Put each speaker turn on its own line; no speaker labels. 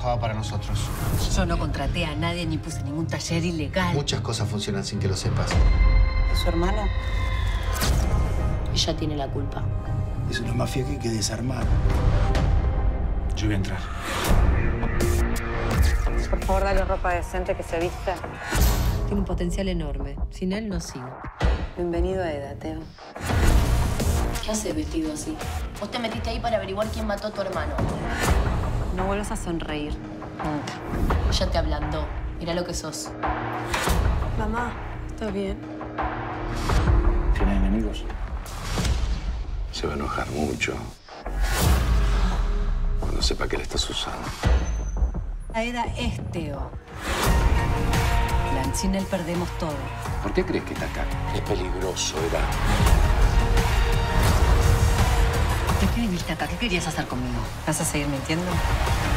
trabajaba para nosotros.
Yo no contraté a nadie ni puse ningún taller ilegal.
Muchas cosas funcionan sin que lo sepas.
¿Es su hermano?
Ella tiene la culpa.
Es una mafia que hay que desarmar.
Yo voy a entrar.
Por favor, dale ropa decente que se vista.
Tiene un potencial enorme. Sin él no sigo.
Bienvenido a EDA, Teo.
¿Qué haces vestido así? Vos te metiste ahí para averiguar quién mató a tu hermano.
No vuelvas a sonreír. Nunca.
Ella te ablandó. Mira lo que sos.
Mamá, ¿está bien?
¿Tiene enemigos?
Se va a enojar mucho cuando sepa que le estás usando.
Aeda es Teo. Sin él perdemos todo.
¿Por qué crees que está acá? Es peligroso, Eda.
¿De qué viniste acá? ¿Qué querías hacer conmigo?
¿Vas a seguir mintiendo?